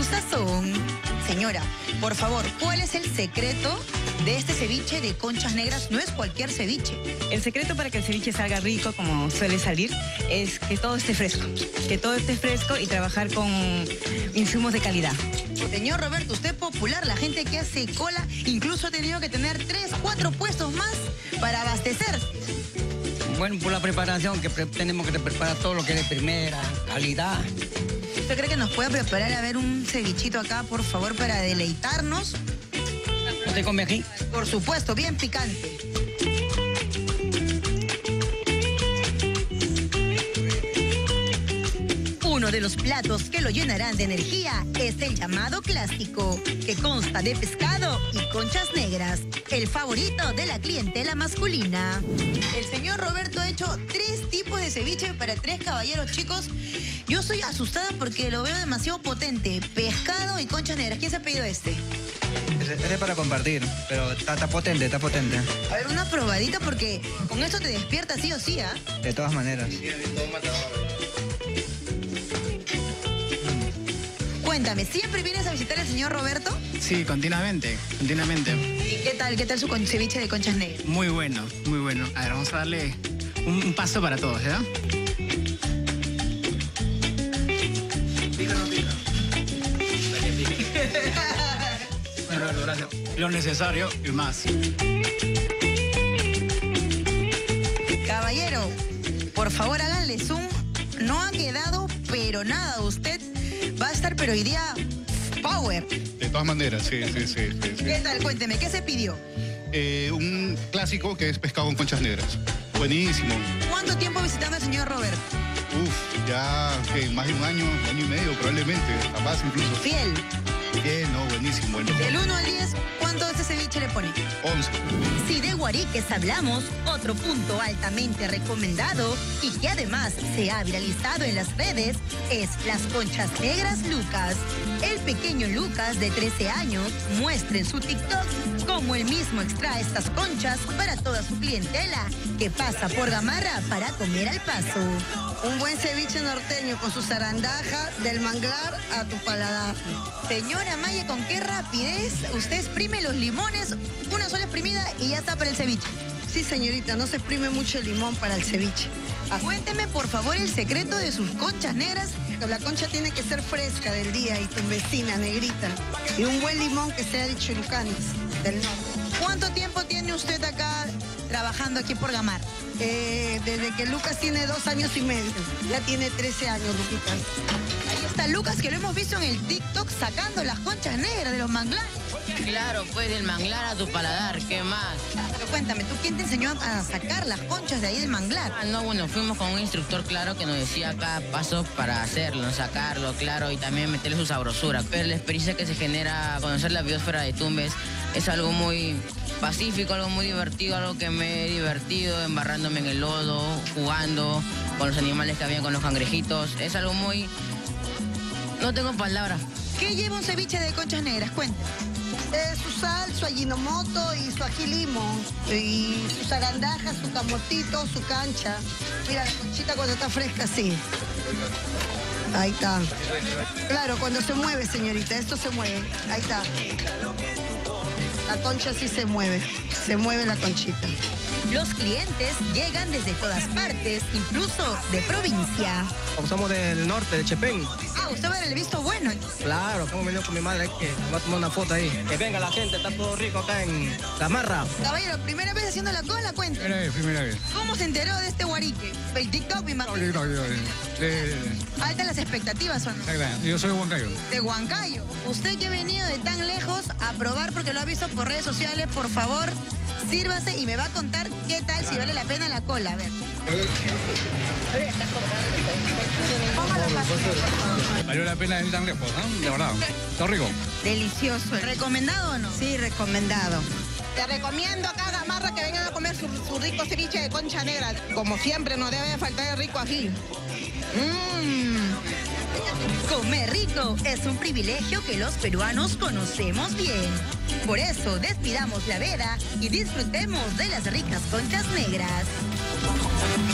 sazón. Señora, por favor, ¿cuál es el secreto de este ceviche de conchas negras? No es cualquier ceviche. El secreto para que el ceviche salga rico, como suele salir, es que todo esté fresco. Que todo esté fresco y trabajar con insumos de calidad. Señor Roberto, usted es popular, la gente que hace cola incluso ha tenido que tener 3, 4 puestos más para abastecer. Bueno, por la preparación, que tenemos que preparar todo lo que es de primera, calidad. ¿Usted cree que nos puede preparar a ver un cevichito acá, por favor, para deleitarnos? ¿Usted come aquí? Por supuesto, bien picante. Uno de los platos que lo llenarán de energía es el llamado clásico, que consta de pescado y conchas negras, el favorito de la clientela masculina. El señor Roberto ha hecho 3 tipos de ceviche para 3 caballeros, chicos. Yo estoy asustada porque lo veo demasiado potente. Pescado y conchas negras. ¿Quién se ha pedido este? Este es para compartir, pero está potente, está potente. A ver, una probadita porque con esto te despierta sí o sí, ¿ah? De todas maneras. Cuéntame, ¿siempre vienes a visitar al señor Roberto? Sí, continuamente. ¿Y qué tal su ceviche de conchas negras? Muy bueno, muy bueno. A ver, vamos a darle un paso para todos, ¿ya? Bueno, gracias. Lo necesario y más. Caballero, por favor háganle zoom. No ha quedado pero nada. Usted va a estar pero hoy día power. De todas maneras, sí. ¿Qué tal? Cuénteme, ¿qué se pidió? Un clásico que es pescado con conchas negras. Buenísimo. ¿Cuánto tiempo visitando al señor Roberto? Ya más de un año y medio probablemente, a más incluso. Fiel. Bien, no, buenísimo. Del 1 al 10, ¿cuánto de este ceviche le pone? 11. Si de guariques hablamos, otro punto altamente recomendado y que además se ha viralizado en las redes es las conchas negras Lucas. El pequeño Lucas de 13 años muestra en su TikTok cómo él mismo extrae estas conchas para toda su clientela que pasa por Gamarra para comer al paso. Un buen ceviche norteño con su zarandaja del manglar a tu paladar. Señora Maya, ¿con qué rapidez usted exprime los limones? Una sola exprimida y ya está para el ceviche. Sí, señorita, no se exprime mucho el limón para el ceviche. Cuénteme, por favor, el secreto de sus conchas negras. La concha tiene que ser fresca del día y tu vecina, negrita. Y un buen limón que sea de Chulucanes, del norte. ¿Cuánto tiempo tiene usted acá trabajando aquí por Gamar? Desde que Lucas tiene 2 años y medio. Ya tiene 13 años, Luquita. Ahí está Lucas, que lo hemos visto en el TikTok sacando las conchas negras de los manglares. Claro, pues del manglar a tu paladar, ¿qué más? Pero cuéntame, ¿tú quién te enseñó a sacar las conchas de ahí del manglar? No, bueno, fuimos con un instructor, claro, que nos decía cada paso para hacerlo, sacarlo, claro, y también meterle su sabrosura. Pero la experiencia que se genera conocer la biosfera de Tumbes es algo muy pacífico, algo muy divertido, algo que me he divertido embarrándome en el lodo, jugando con los animales que habían, con los cangrejitos. Es algo muy... No tengo palabras. ¿Qué lleva un ceviche de conchas negras? Cuéntame. Su sal, su ajinomoto y su ají limón. Y su zarandaja, su camotito, su cancha. Mira, la conchita cuando está fresca, sí. Ahí está. Claro, cuando se mueve, señorita, esto se mueve. Ahí está. La concha sí se mueve la conchita. Los clientes llegan desde todas partes, incluso de provincia. Somos del norte, de Chepén. Ah, usted va a ver el visto bueno. Claro, estamos venido con mi madre, que va a tomar una foto ahí. Que venga la gente, está todo rico acá en Gamarra. Caballero, ¿primera vez haciendo la cola? Cuenta. Primera vez. ¿Cómo se enteró de este guarique? El TikTok, mi imagino. Altas las expectativas, ¿o no? Yo soy de Huancayo. De Huancayo. Usted que ha venido de tan lejos a probar porque lo ha visto por redes sociales, por favor, sírvase y me va a contar qué tal, si vale la pena la cola. A ver. Valió la pena venir tan lejos, ¿no? De verdad. Está rico. Delicioso. ¿Recomendado o no? Sí, recomendado. Te recomiendo acá a Gamarra que vengan a comer su rico ceviche de concha negra. Como siempre, no debe faltar el rico ají. Comer rico es un privilegio que los peruanos conocemos bien. Por eso, despidamos la veda y disfrutemos de las ricas conchas negras.